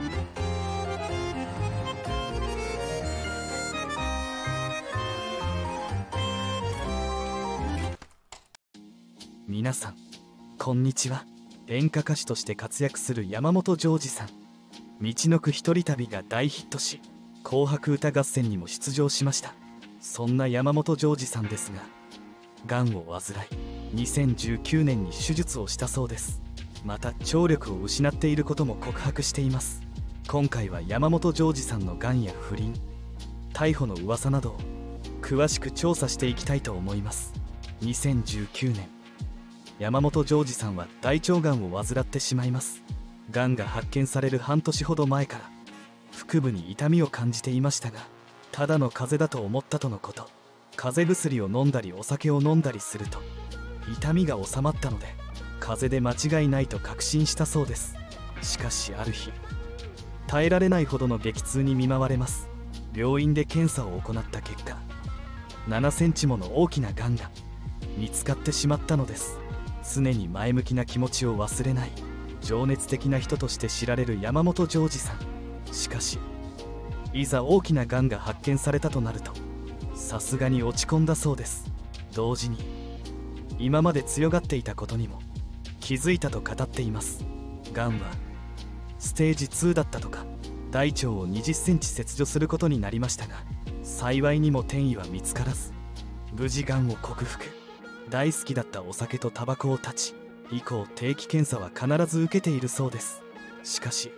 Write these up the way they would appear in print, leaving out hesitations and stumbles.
皆さんこんにちは。演歌歌手として活躍する山本譲二さん。みちのく一人旅が大ヒットし、紅白歌合戦にも出場しました。そんな山本譲二さんですが、がんを患い2019年に手術をしたそうです。また聴力を失っていることも告白しています。今回は山本譲二さんのがんや不倫、逮捕の噂などを詳しく調査していきたいと思います。2019年、山本譲二さんは大腸がんを患ってしまいます。がんが発見される半年ほど前から腹部に痛みを感じていましたが、ただの風邪だと思ったとのこと。風邪薬を飲んだりお酒を飲んだりすると痛みが治まったので、風邪で間違いないと確信したそうです。しかしある日、耐えられないほどの激痛に見舞われます。病院で検査を行った結果、7センチもの大きながんが見つかってしまったのです。常に前向きな気持ちを忘れない情熱的な人として知られる山本譲二さん。しかしいざ大きながんが発見されたとなると、さすがに落ち込んだそうです。同時に今まで強がっていたことにも気づいたと語っています。がんはステージ2だったとか、大腸を20センチ切除することになりましたが、幸いにも転移は見つからず、無事がんを克服。大好きだったお酒とタバコを断ち、以降定期検査は必ず受けているそうです。しかし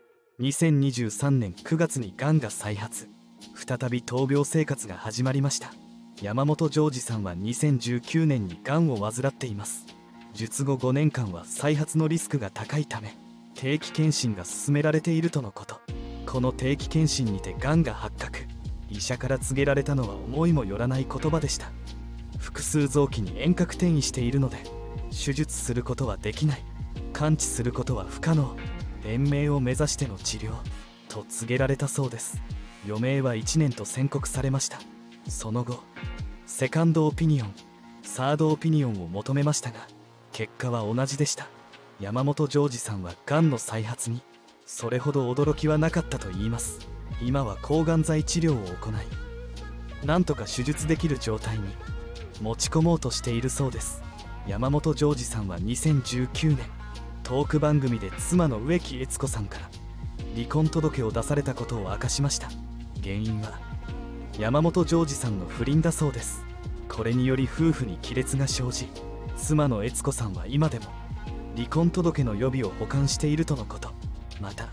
2023年9月にがんが再発、再び闘病生活が始まりました。山本譲二さんは2019年にがんを患っています。術後5年間は再発のリスクが高いため、定期検診が勧められているとのこと。この定期検診にてがんが発覚。医者から告げられたのは思いもよらない言葉でした。複数臓器に遠隔転移しているので手術することはできない、完治することは不可能、延命を目指しての治療と告げられたそうです。余命は1年と宣告されました。その後セカンドオピニオン、サードオピニオンを求めましたが、結果は同じでした。山本譲二さんはがんの再発にそれほど驚きはなかったといいます。今は抗がん剤治療を行い、なんとか手術できる状態に持ち込もうとしているそうです。山本譲二さんは2019年、トーク番組で妻の植木悦子さんから離婚届を出されたことを明かしました。原因は山本譲二さんの不倫だそうです。これにより夫婦に亀裂が生じ、妻の悦子さんは今でも離婚届の予備を保管しているとのこと。また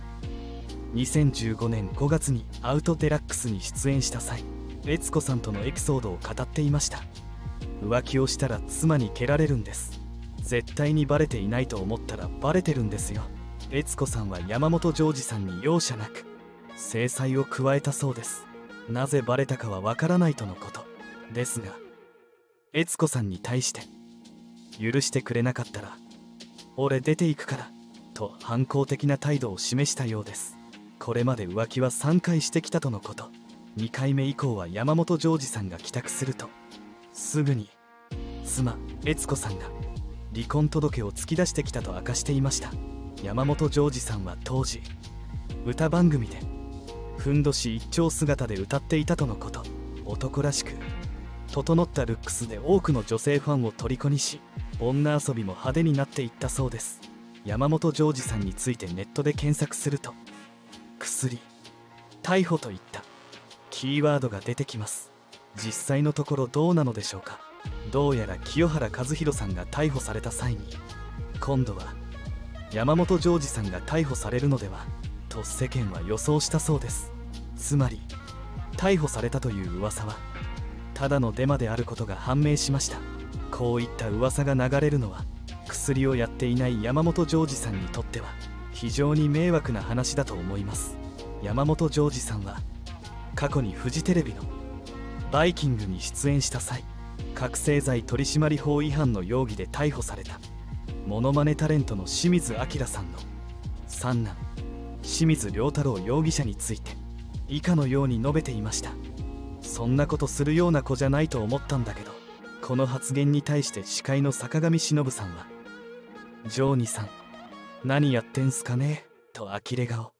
2015年5月にアウトデラックスに出演した際、悦子さんとのエピソードを語っていました。浮気をしたら妻に蹴られるんです。絶対にバレていないと思ったらバレてるんですよ。悦子さんは山本譲二さんに容赦なく制裁を加えたそうです。なぜバレたかはわからないとのことですが、悦子さんに対して許してくれなかったら俺出ていくからと反抗的な態度を示したようです。これまで浮気は3回してきたとのこと。2回目以降は山本譲二さんが帰宅するとすぐに妻悦子さんが離婚届を突き出してきたと明かしていました。山本譲二さんは当時歌番組でふんどし一丁姿で歌っていたとのこと。男らしく整ったルックスで多くの女性ファンを虜にし、女遊びも派手になっていったそうです。山本譲二さんについてネットで検索すると、薬、逮捕といったキーワードが出てきます。実際のところどうなのでしょうか。どうやら清原和博さんが逮捕された際に、今度は山本譲二さんが逮捕されるのではと世間は予想したそうです。つまり逮捕されたという噂はただのデマであることが判明しました。こういった噂が流れるのは薬をやっていない山本譲二さんにとっては非常に迷惑な話だと思います。山本譲二さんは過去にフジテレビのバイキングに出演した際、覚醒剤取締法違反の容疑で逮捕されたモノマネタレントの清水明さんの三男清水良太郎容疑者について以下のように述べていました。そんなことするような子じゃないと思ったんだけど。この発言に対して司会の坂上忍さんは「ジョーニさん何やってんすかね」と呆れ顔。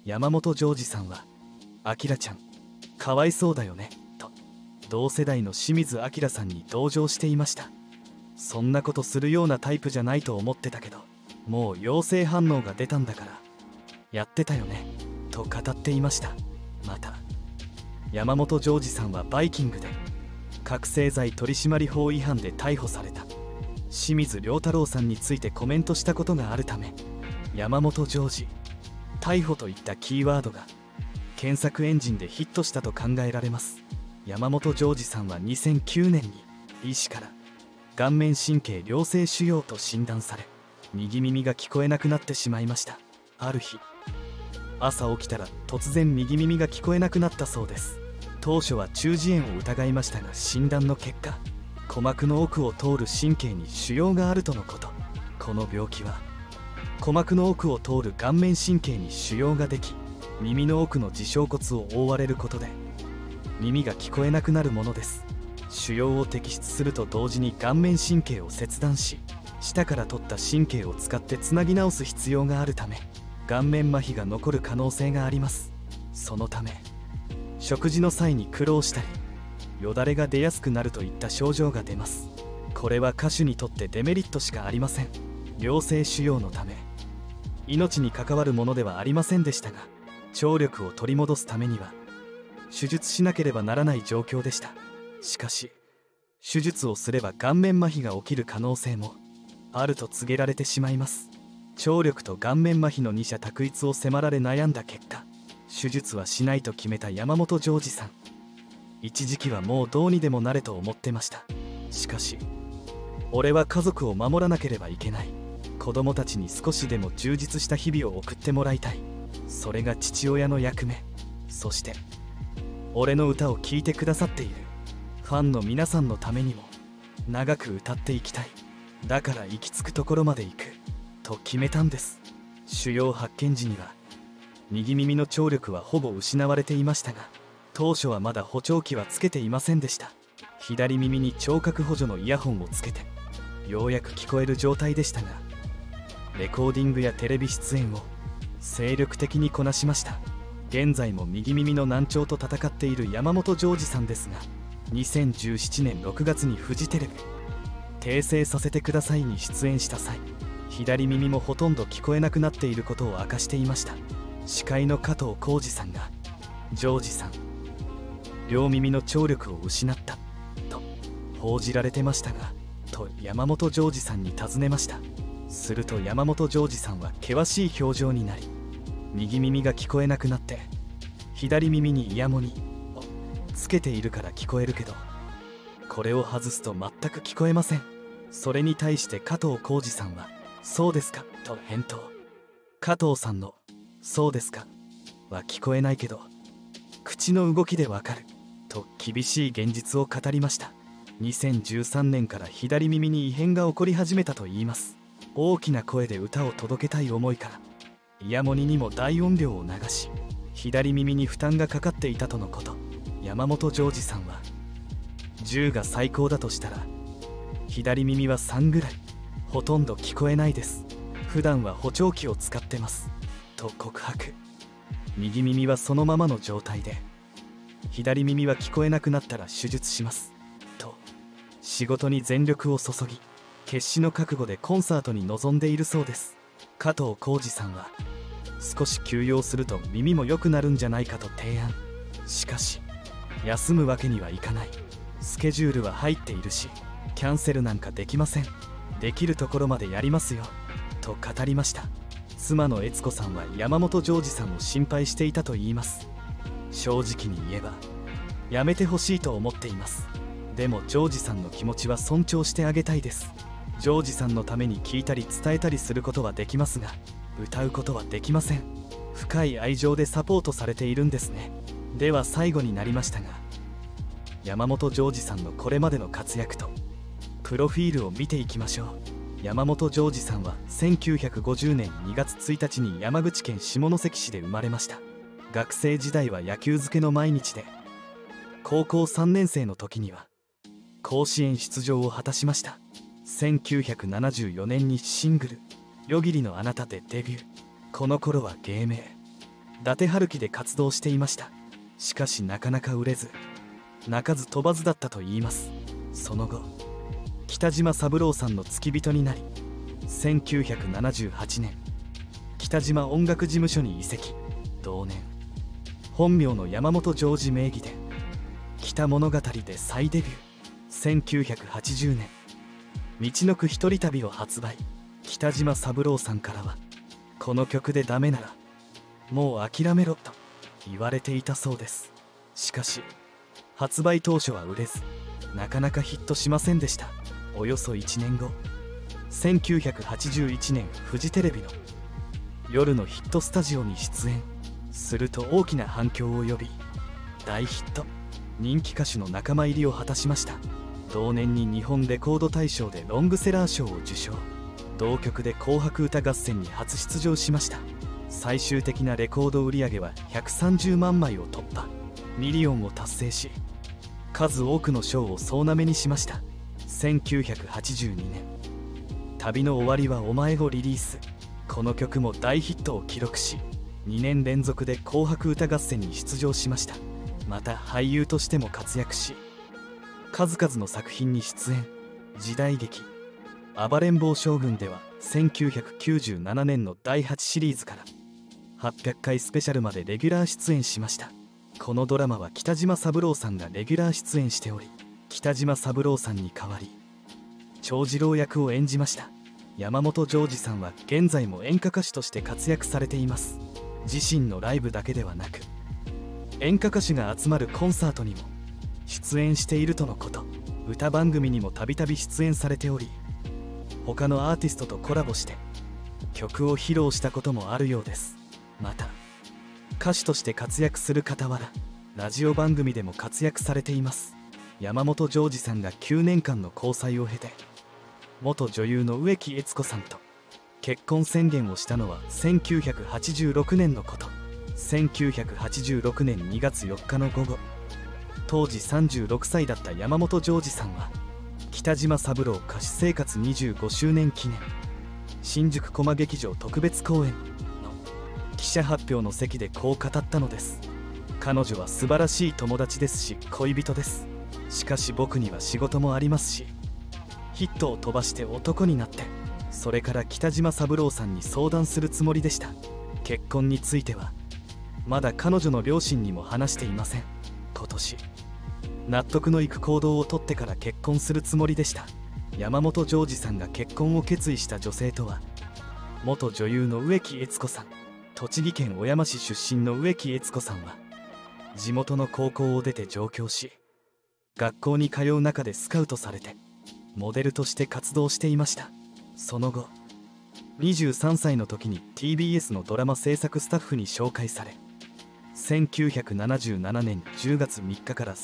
山本譲二さんは「あきらちゃんかわいそうだよね」と同世代の清水明さんに同情していました。そんなことするようなタイプじゃないと思ってたけど、もう陽性反応が出たんだからやってたよねと語っていました。また山本譲二さんはバイキングで覚醒剤取締法違反で逮捕された清水良太郎さんについてコメントしたことがあるため、山本譲二逮捕といったキーワードが検索エンジンでヒットしたと考えられます。山本譲二さんは2009年に医師から顔面神経良性腫瘍と診断され、右耳が聞こえなくなってしまいました。ある日朝起きたら突然右耳が聞こえなくなったそうです。当初は中耳炎を疑いましたが、診断の結果鼓膜の奥を通る神経に腫瘍があるとのこと。この病気は鼓膜の奥を通る顔面神経に腫瘍ができ、耳の奥の耳小骨を覆われることで耳が聞こえなくなるものです。腫瘍を摘出すると同時に顔面神経を切断し、下から取った神経を使ってつなぎ直す必要があるため、顔面麻痺が残る可能性があります。そのため食事の際に苦労したり、よだれが出やすくなるといった症状が出ます。これは歌手にとってデメリットしかありません。良性腫瘍のため命に関わるものではありませんでしたが、聴力を取り戻すためには手術しなければならない状況でした。しかし手術をすれば顔面麻痺が起きる可能性もあると告げられてしまいます。聴力と顔面麻痺の二者択一を迫られ悩んだ結果、手術はしないと決めた山本譲二さん。一時期はもうどうにでもなれと思ってました。しかし俺は家族を守らなければいけない、子供たちに少しでも充実した日々を送ってもらいたい、それが父親の役目。そして俺の歌を聴いてくださっているファンの皆さんのためにも長く歌っていきたい、だから行き着くところまで行くと決めたんです。腫瘍発見時には右耳の聴力はほぼ失われていましたが、当初はまだ補聴器はつけていませんでした。左耳に聴覚補助のイヤホンをつけてようやく聞こえる状態でしたが、レコーディングやテレビ出演を精力的にこなしました。現在も右耳の難聴と闘っている山本譲二さんですが、2017年6月にフジテレビ「訂正させてください」に出演した際、左耳もほとんど聞こえなくなっていることを明かしていました。司会の加藤浩次さんが「譲二さん両耳の聴力を失った」と報じられてましたが、と山本譲二さんに尋ねました。すると山本譲二さんは険しい表情になり、右耳が聞こえなくなって左耳にイヤモニをつけているから聞こえるけど、これを外すと全く聞こえません。それに対して加藤浩次さんは「そうですか」と返答。加藤さんの「そうですか」は聞こえないけど口の動きでわかると厳しい現実を語りました。2013年から左耳に異変が起こり始めたといいます。大きな声で歌を届けたい思いからイヤモニにも大音量を流し、左耳に負担がかかっていたとのこと。山本譲二さんは10が最高だとしたら左耳は3ぐらい、ほとんど聞こえないです、普段は補聴器を使ってますと告白。右耳はそのままの状態で、左耳は聞こえなくなったら手術しますと仕事に全力を注ぎ、決死の覚悟でコンサートに臨んでいるそうです。加藤浩次さんは少し休養すると耳も良くなるんじゃないかと提案。しかし休むわけにはいかない、スケジュールは入っているしキャンセルなんかできません、できるところまでやりますよと語りました。妻の悦子さんは山本譲二さんを心配していたといいます。正直に言えばやめてほしいと思っています。でも譲二さんの気持ちは尊重してあげたいです。譲二さんのために聞いたり伝えたりすることはできますが、歌うことはできません。深い愛情でサポートされているんですね。では最後になりましたが、山本譲二さんのこれまでの活躍とプロフィールを見ていきましょう。山本譲二さんは1950年2月1日に山口県下関市で生まれました。学生時代は野球漬けの毎日で、高校3年生の時には甲子園出場を果たしました。1974年にシングル「夜霧のあなた」でデビュー。この頃は芸名伊達春樹で活動していました。しかしなかなか売れず、鳴かず飛ばずだったといいます。その後、北島三郎さんの付き人になり、1978年北島音楽事務所に移籍。同年、本名の山本譲二名義で北物語で再デビュー。1980年、みちのく一人旅を発売。北島三郎さんからは、この曲でダメならもう諦めろと言われていたそうです。しかし発売当初は売れず、なかなかヒットしませんでした。およそ1年後、1981年フジテレビの夜のヒットスタジオに出演すると大きな反響を呼び、大ヒット。人気歌手の仲間入りを果たしました。同年に日本レコード大賞でロングセラー賞を受賞。同曲で紅白歌合戦に初出場しました。最終的なレコード売上は130万枚を突破、ミリオンを達成し、数多くの賞を総なめにしました。1982年、旅の終わりはお前をリリース。この曲も大ヒットを記録し、2年連続で紅白歌合戦に出場しました。また俳優としても活躍し、数々の作品に出演。時代劇「暴れん坊将軍」では1997年の第8シリーズから800回スペシャルまでレギュラー出演しました。このドラマは北島三郎さんがレギュラー出演しており、北島三郎さんに代わり長次郎役を演じました。山本譲二さんは現在も演歌歌手として活躍されています。自身のライブだけではなく、演歌歌手が集まるコンサートにも出演しているとのこと。歌番組にもたびたび出演されており、他のアーティストとコラボして曲を披露したこともあるようです。また歌手として活躍する傍ら、ラジオ番組でも活躍されています。山本譲二さんが9年間の交際を経て、元女優の植木悦子さんと結婚宣言をしたのは1986年のこと。1986年2月4日の午後、当時36歳だった山本譲二さんは、北島三郎歌手生活25周年記念新宿コマ劇場特別公演の記者発表の席でこう語ったのです。彼女は素晴らしい友達ですし恋人です。しかし僕には仕事もありますし、ヒットを飛ばして男になって、それから北島三郎さんに相談するつもりでした。結婚についてはまだ彼女の両親にも話していません。今年納得のいく行動をとってから結婚するつもりでした。山本譲二さんが結婚を決意した女性とは、元女優の植木悦子さん。栃木県小山市出身の植木悦子さんは地元の高校を出て上京し、学校に通う中でスカウトされてモデルとして活動していました。その後23歳の時に TBS のドラマ制作スタッフに紹介され、1977年10月3日から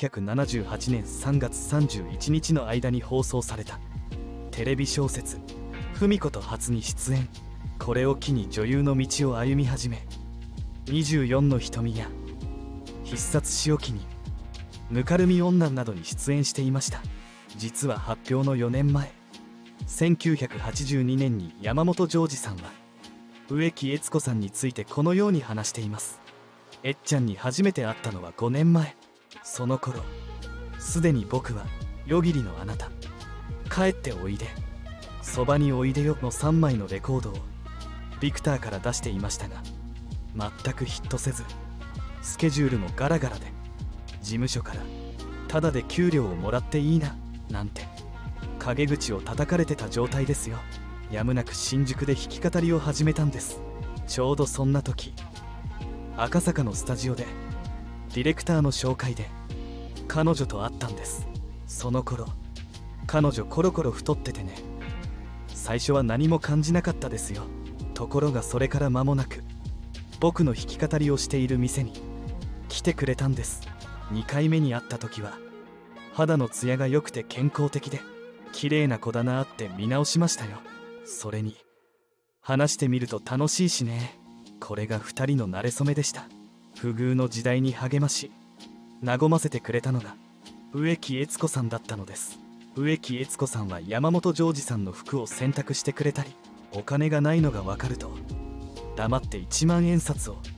1978年3月31日の間に放送されたテレビ小説「芙美子と初」に出演。これを機に女優の道を歩み始め、24の瞳や必殺仕置きにぬかるみ女などに出演していました。実は発表の4年前、1982年に山本譲二さんは植木悦子さんについてこのように話しています。えっちゃんに初めて会ったのは5年前。その頃すでに僕は「夜霧のあなた」「帰っておいで」「そばにおいでよ」の3枚のレコードをビクターから出していましたが、全くヒットせず、スケジュールもガラガラで、事務所からタダで給料をもらっていいななんて陰口を叩かれてた状態ですよ。やむなく新宿で弾き語りを始めたんです。ちょうどそんな時、赤坂のスタジオでディレクターの紹介で彼女と会ったんです。その頃彼女コロコロ太っててね、最初は何も感じなかったですよ。ところがそれから間もなく僕の弾き語りをしている店に来てくれたんです。2回目に会った時は肌のツヤが良くて健康的で綺麗な子だなって見直しましたよ。それに話してみると楽しいしね。これが2人の馴れ初めでした。不遇の時代に励まし和ませてくれたのが植木悦子さんだったのです。植木悦子さんは山本譲二さんの服を洗濯してくれたり、お金がないのが分かると黙って1万円札を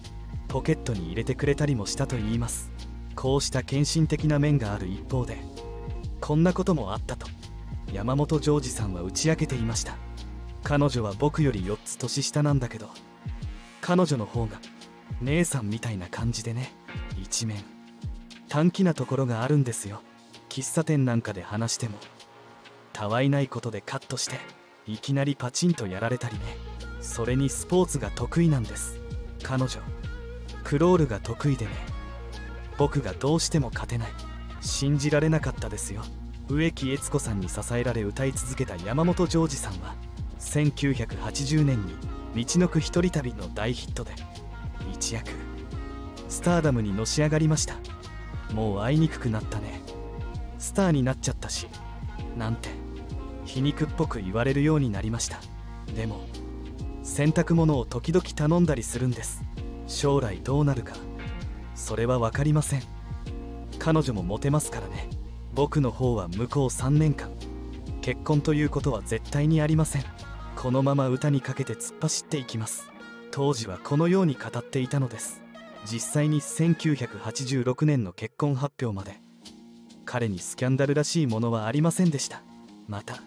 ポケットに入れてくれたりもしたといいます。こうした献身的な面がある一方で、こんなこともあったと山本譲二さんは打ち明けていました。彼女は僕より4つ年下なんだけど、彼女の方が姉さんみたいな感じでね。一面短気なところがあるんですよ。喫茶店なんかで話してもたわいないことでカットしていきなりパチンとやられたりね。それにスポーツが得意なんです。彼女クロールが得意でね、僕がどうしても勝てない。信じられなかったですよ。植木悦子さんに支えられ歌い続けた山本譲二さんは1980年に「道のく一人旅」の大ヒットで一躍スターダムにのし上がりました。もう会いにくくなったね、スターになっちゃったしなんて皮肉っぽく言われるようになりました。でも洗濯物を時々頼んだりするんです。将来どうなるかそれは分かりません。彼女もモテますからね。僕の方は向こう3年間結婚ということは絶対にありません。このまま歌にかけて突っ走っていきます。当時はこのように語っていたのです。実際に1986年の結婚発表まで彼にスキャンダルらしいものはありませんでした。また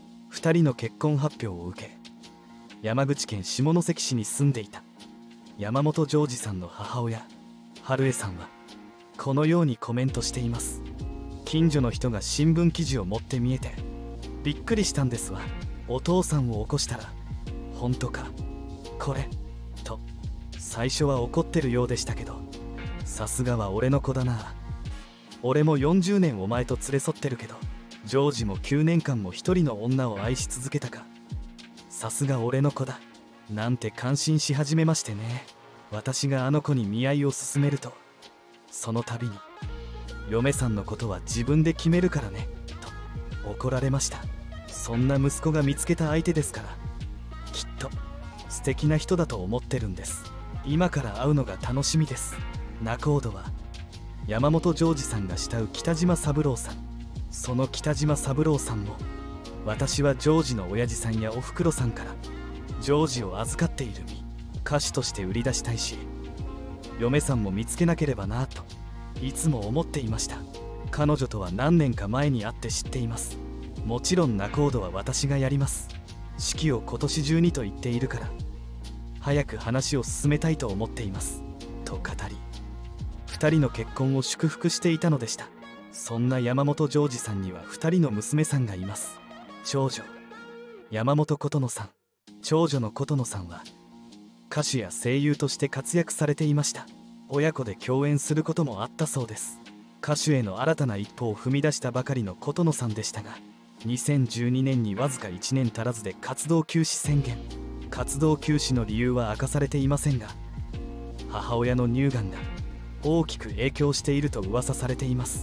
2人の結婚発表を受け、山口県下関市に住んでいた山本譲二さんの母親春江さんはこのようにコメントしています。近所の人が新聞記事を持って見えてびっくりしたんですわ。お父さんを起こしたら本当かこれと最初は怒ってるようでしたけど、さすがは俺の子だな。俺も40年お前と連れ添ってるけど、ジョージも9年間も一人の女を愛し続けたか。さすが俺の子だなんて感心し始めましてね。私があの子に見合いを勧めると、その度に嫁さんのことは自分で決めるからねと怒られました。そんな息子が見つけた相手ですから、きっと素敵な人だと思ってるんです。今から会うのが楽しみです。仲人は山本譲二さんが慕う北島三郎さん。その北島三郎さんも私はジョージの親父さんやおふくろさんからジョージを預かっている身、歌手として売り出したいし嫁さんも見つけなければなといつも思っていました。彼女とは何年か前に会って知っています。もちろん仲人は私がやります。式を今年中にと言っているから早く話を進めたいと思っていますと語り、2人の結婚を祝福していたのでした。そんな山本譲二さんには2人の娘さんがいます。長女山本琴乃さん、長女の琴乃さんは歌手や声優として活躍されていました。親子で共演することもあったそうです。歌手への新たな一歩を踏み出したばかりの琴乃さんでしたが、2012年にわずか1年足らずで活動休止宣言。活動休止の理由は明かされていませんが、母親の乳がんが大きく影響していると噂されています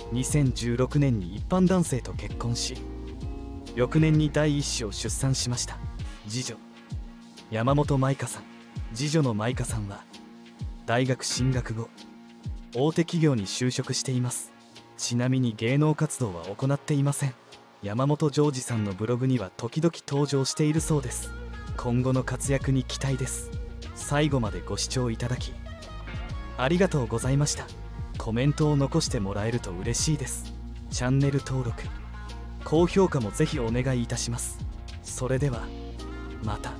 。2016年に一般男性と結婚し、翌年に第一子を出産しました。次女山本舞香さん、次女の舞香さんは大学進学後大手企業に就職しています。ちなみに芸能活動は行っていません。山本譲二さんのブログには時々登場しているそうです。今後の活躍に期待です。最後までご視聴いただきありがとうございました。コメントを残してもらえると嬉しいです。チャンネル登録、高評価もぜひお願いいたします。それではまた。